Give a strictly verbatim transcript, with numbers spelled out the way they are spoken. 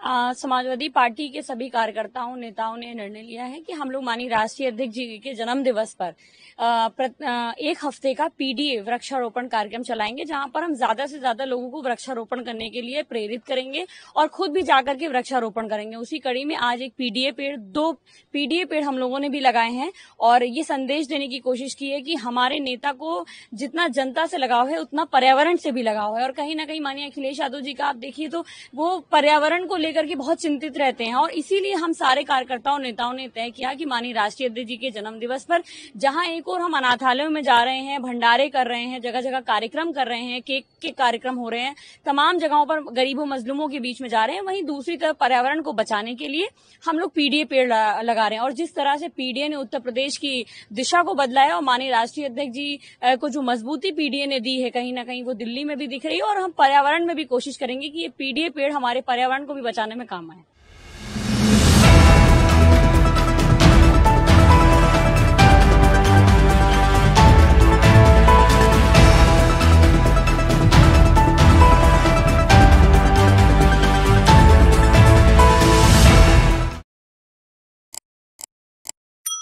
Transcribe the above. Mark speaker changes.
Speaker 1: आ, Samajwadi party के सभी कार्यकर्ताओं नेताओं ने निर्णय लिया है कि हम लोग माननीय राष्ट्रीय अध्यक्ष जी के जन्म दिवस पर आ, प्रत, आ, एक हफ्ते का पीडीए वृक्षारोपण कार्यक्रम चलाएंगे, जहां पर हम ज्यादा से ज्यादा लोगों को वृक्षारोपण करने के लिए प्रेरित करेंगे और खुद भी जाकर के वृक्षारोपण करेंगे। उसी कड़ी में आज एक पीडीए पेड़ दो पीडीए पेड़ हम लोगों ने भी लगाए हैं और ये संदेश देने की कोशिश की है कि हमारे नेता को जितना जनता से लगाव है उतना पर्यावरण से भी लगाव है। और कहीं ना कहीं माननीय अखिलेश यादव जी का आप देखिए तो वो पर्यावरण को लेकर के बहुत चिंतित रहते हैं और इसीलिए हम सारे कार्यकर्ताओं नेताओं ने तय किया कि माननीय राष्ट्रीय अध्यक्ष जी के जन्म दिवस पर जहां एक और हम अनाथालयों में जा रहे हैं, भंडारे कर रहे हैं, जगह जगह कार्यक्रम कर रहे हैं, केक के कार्यक्रम हो रहे हैं, तमाम जगहों पर गरीबों मजलूमों के बीच में जा रहे हैं, वहीं दूसरी तरफ पर्यावरण को बचाने के लिए हम लोग पीडीए पेड़ लगा रहे हैं। और जिस तरह से पीडीए ने उत्तर प्रदेश की दिशा को बदला है और माननीय राष्ट्रीय अध्यक्ष जी को जो मजबूती पीडीए ने दी है, कहीं ना कहीं वो दिल्ली में भी दिख रही है और हम पर्यावरण में भी कोशिश करेंगे कि ये पीडीए पेड़ हमारे पर्यावरण को भी बचाने में काम आए।